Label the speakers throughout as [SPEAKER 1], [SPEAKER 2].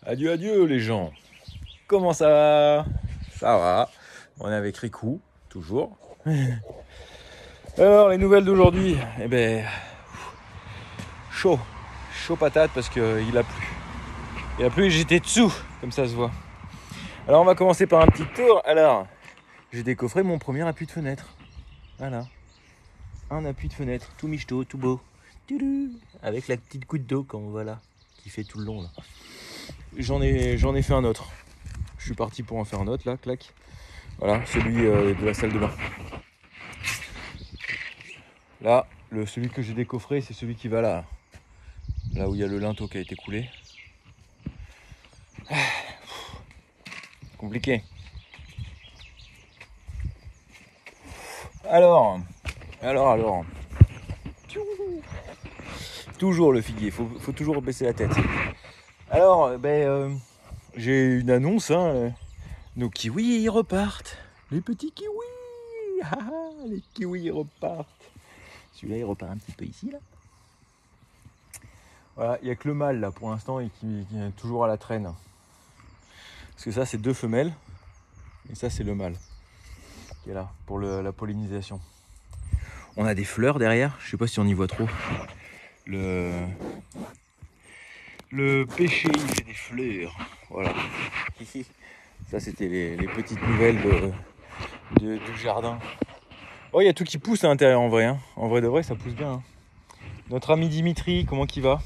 [SPEAKER 1] Adieu, adieu les gens. Comment ça va? Ça va. On est avec Riku, toujours. Alors, les nouvelles d'aujourd'hui. Eh ben, chaud. Chaud patate parce qu'il a plu. Il a plu et j'étais dessous, comme ça se voit. Alors, on va commencer par un petit tour. Alors, j'ai décoffré mon premier appui de fenêtre. Voilà. Un appui de fenêtre, tout michto, tout beau. Avec la petite goutte d'eau, comme voilà, qui fait tout le long là. J'en ai fait un autre. Je suis parti pour en faire un autre là, clac. Voilà, celui de la salle de bain. Là, celui que j'ai décoffré, c'est celui qui va là. Là où il y a le linteau qui a été coulé. Compliqué. Alors. Toujours le figuier, faut toujours baisser la tête. Alors, j'ai une annonce, hein. Nos kiwis, ils repartent. Les petits kiwis. Les kiwis, ils repartent. Celui-là, il repart un petit peu ici, là. Voilà, il n'y a que le mâle, là, pour l'instant, et qui est toujours à la traîne. Parce que ça, c'est 2 femelles. Et ça, c'est le mâle. Qui est là, pour la pollinisation. On a des fleurs derrière. Je sais pas si on y voit trop. Le pêcher, il fait des fleurs. Voilà. Ça, c'était les petites nouvelles du jardin. Oh, il y a tout qui pousse à l'intérieur en vrai. Hein. En vrai de vrai, ça pousse bien. Hein. Notre ami Dimitri, comment qu'il va?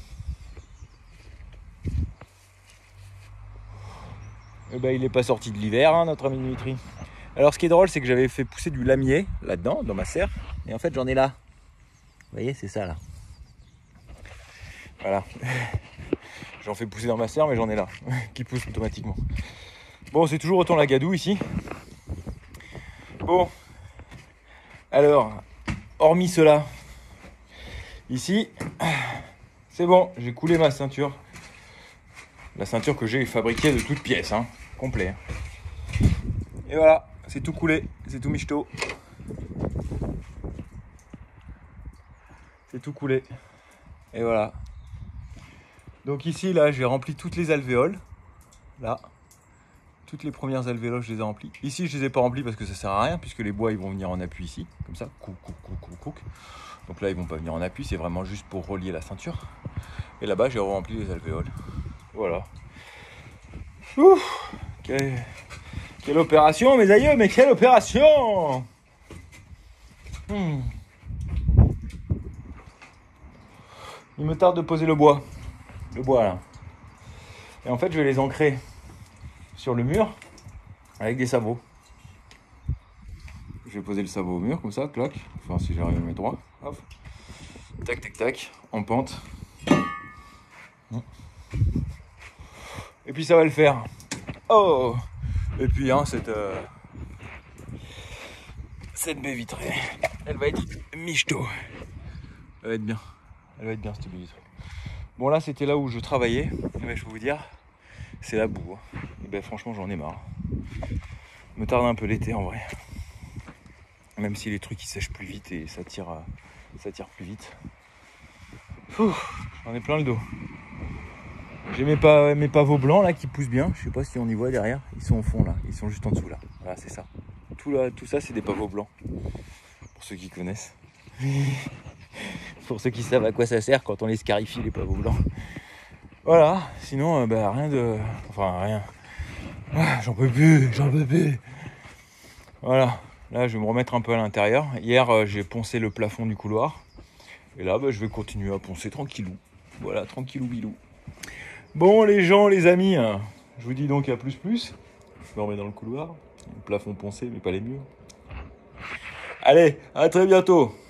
[SPEAKER 1] Eh ben, il n'est pas sorti de l'hiver, hein, notre ami Dimitri. Alors, ce qui est drôle, c'est que j'avais fait pousser du lamier là-dedans, dans ma serre. Et en fait, j'en ai là. Vous voyez, c'est ça là. Voilà. J'en fais pousser dans ma serre, mais j'en ai là, qui pousse automatiquement. Bon, c'est toujours autant la gadoue ici. Bon. Alors, hormis cela, ici, c'est bon, j'ai coulé ma ceinture. La ceinture que j'ai fabriquée de toutes pièces, hein, complet. Et voilà, c'est tout coulé, c'est tout michto. C'est tout coulé. Et voilà. Donc ici, là, j'ai rempli toutes les alvéoles. Là. Toutes les premières alvéoles, je les ai remplies. Ici, je les ai pas remplies parce que ça sert à rien, puisque les bois, ils vont venir en appui ici. Comme ça. Couc. Donc là, ils vont pas venir en appui, c'est vraiment juste pour relier la ceinture. Et là-bas, j'ai rempli les alvéoles. Voilà. Ouf, quelle opération, mes aïeux, mais quelle opération! Il me tarde de poser le bois. Le bois, là. Et en fait, je vais les ancrer sur le mur avec des sabots. Je vais poser le sabot au mur, comme ça, clac. Enfin, si j'arrive à mettre droit. Hop. Tac, tac, tac, en pente. Et puis ça va le faire. Oh! Et puis, hein, cette baie vitrée, elle va être michto. Elle va être bien. Elle va être bien, cette baie vitrée. Bon, là, c'était là où je travaillais. Et ben, je peux vous dire, c'est la boue. Hein. Et ben, franchement, j'en ai marre. Me tarde un peu l'été, en vrai. Même si les trucs, ils sèchent plus vite et ça tire plus vite. J'en ai plein le dos. J'ai mes pavots blancs là qui poussent bien. Je sais pas si on y voit derrière. Ils sont au fond là. Ils sont juste en dessous là. Voilà, c'est ça. Tout ça, c'est des pavots blancs. Pour ceux qui connaissent. Pour ceux qui savent à quoi ça sert quand on les scarifie, les pavots blancs. Voilà. Sinon, rien de... Enfin, rien. Ah, j'en peux plus. Voilà. Là, je vais me remettre un peu à l'intérieur. Hier, j'ai poncé le plafond du couloir. Et là, je vais continuer à poncer tranquillou. Voilà, tranquillou bilou. Bon, les gens, les amis, je vous dis donc à plus. Je me remets dans le couloir. Le plafond poncé, mais pas les murs. Allez, à très bientôt.